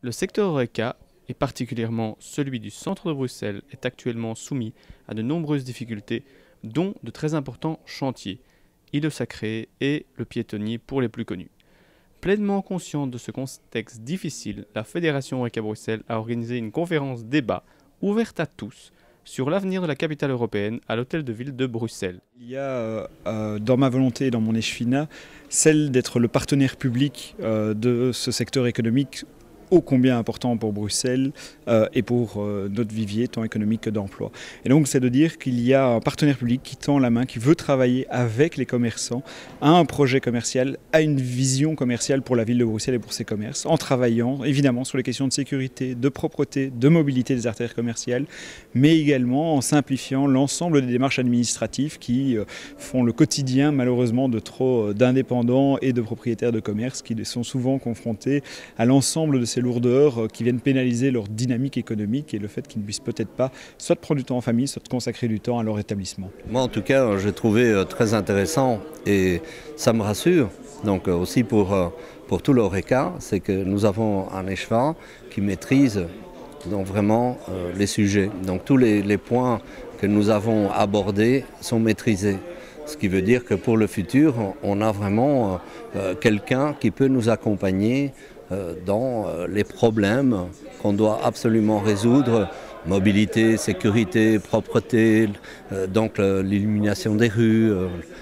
Le secteur Horeca, et particulièrement celui du centre de Bruxelles, est actuellement soumis à de nombreuses difficultés, dont de très importants chantiers, Île Sacrée et le piétonnier pour les plus connus. Pleinement consciente de ce contexte difficile, la Fédération Horeca Bruxelles a organisé une conférence débat ouverte à tous sur l'avenir de la capitale européenne à l'hôtel de ville de Bruxelles. Il y a dans ma volonté et dans mon échevina celle d'être le partenaire public de ce secteur économique ô combien important pour Bruxelles et pour notre vivier tant économique que d'emploi. Et donc c'est de dire qu'il y a un partenaire public qui tend la main, qui veut travailler avec les commerçants à un projet commercial, à une vision commerciale pour la ville de Bruxelles et pour ses commerces, en travaillant évidemment sur les questions de sécurité, de propreté, de mobilité des artères commerciales, mais également en simplifiant l'ensemble des démarches administratives qui font le quotidien malheureusement de trop d'indépendants et de propriétaires de commerce qui sont souvent confrontés à l'ensemble de ces lourdeurs qui viennent pénaliser leur dynamique économique et le fait qu'ils ne puissent peut-être pas soit prendre du temps en famille, soit consacrer du temps à leur établissement. Moi en tout cas j'ai trouvé très intéressant et ça me rassure, donc aussi pour tout l'Horeca, c'est que nous avons un échevin qui maîtrise donc vraiment les sujets. Donc tous les points que nous avons abordés sont maîtrisés. Ce qui veut dire que pour le futur, on a vraiment quelqu'un qui peut nous accompagner dans les problèmes qu'on doit absolument résoudre, mobilité, sécurité, propreté, donc l'illumination des rues,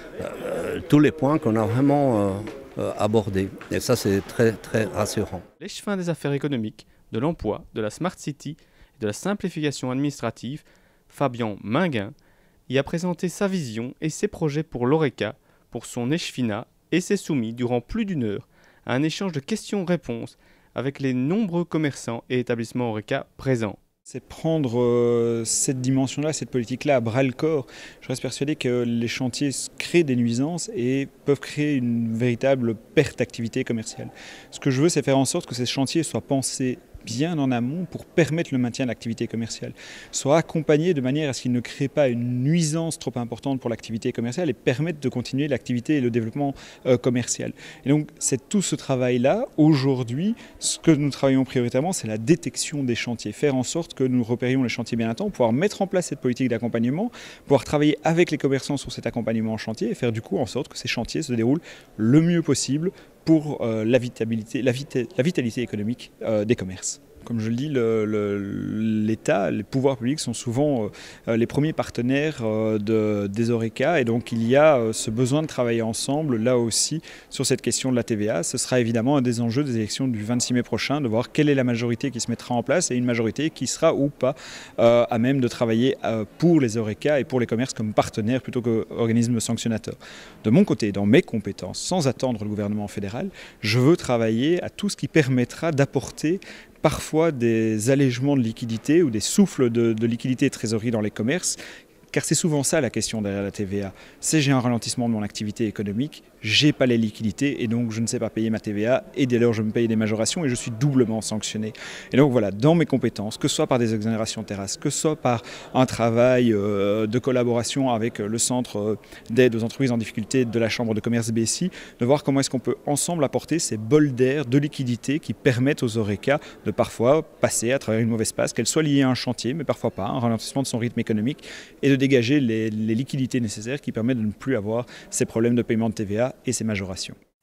tous les points qu'on a vraiment abordés. Et ça c'est très très rassurant. L'échevin des affaires économiques, de l'emploi, de la Smart City et de la simplification administrative, Fabien Minguin, y a présenté sa vision et ses projets pour l'Horeca, pour son échevinat, et s'est soumis durant plus d'une heure à un échange de questions-réponses avec les nombreux commerçants et établissements Horeca présents. C'est prendre cette dimension-là, cette politique-là à bras-le-corps. Je reste persuadé que les chantiers créent des nuisances et peuvent créer une véritable perte d'activité commerciale. Ce que je veux, c'est faire en sorte que ces chantiers soient pensés bien en amont pour permettre le maintien de l'activité commerciale, soit accompagnés de manière à ce qu'ils ne créent pas une nuisance trop importante pour l'activité commerciale et permettent de continuer l'activité et le développement commercial. Et donc c'est tout ce travail-là. Aujourd'hui, ce que nous travaillons prioritairement, c'est la détection des chantiers, faire en sorte que nous repérions les chantiers bien à temps, pouvoir mettre en place cette politique d'accompagnement, pouvoir travailler avec les commerçants sur cet accompagnement en chantier et faire du coup en sorte que ces chantiers se déroulent le mieux possible pour la vitalité économique des commerces. Comme je le dis, l'État, les pouvoirs publics sont souvent les premiers partenaires des Horeca et donc il y a ce besoin de travailler ensemble là aussi sur cette question de la TVA. Ce sera évidemment un des enjeux des élections du 26 mai prochain, de voir quelle est la majorité qui se mettra en place et une majorité qui sera ou pas à même de travailler pour les Horeca et pour les commerces comme partenaires plutôt qu'organismes sanctionnateurs. De mon côté, dans mes compétences, sans attendre le gouvernement fédéral, je veux travailler à tout ce qui permettra d'apporter parfois des allègements de liquidité ou des souffles de liquidité et de trésorerie dans les commerces, car c'est souvent ça la question derrière la TVA. C'est j'ai un ralentissement de mon activité économique, j'ai pas les liquidités et donc je ne sais pas payer ma TVA et dès lors je me paye des majorations et je suis doublement sanctionné. Et donc voilà, dans mes compétences, que ce soit par des exonérations terrasses, que ce soit par un travail de collaboration avec le centre d'aide aux entreprises en difficulté de la Chambre de commerce BSI, de voir comment est-ce qu'on peut ensemble apporter ces bols d'air de liquidité qui permettent aux Horeca de parfois passer à travers une mauvaise passe, qu'elle soit liée à un chantier, mais parfois pas, un ralentissement de son rythme économique et de dégager les liquidités nécessaires qui permettent de ne plus avoir ces problèmes de paiement de TVA et ces majorations.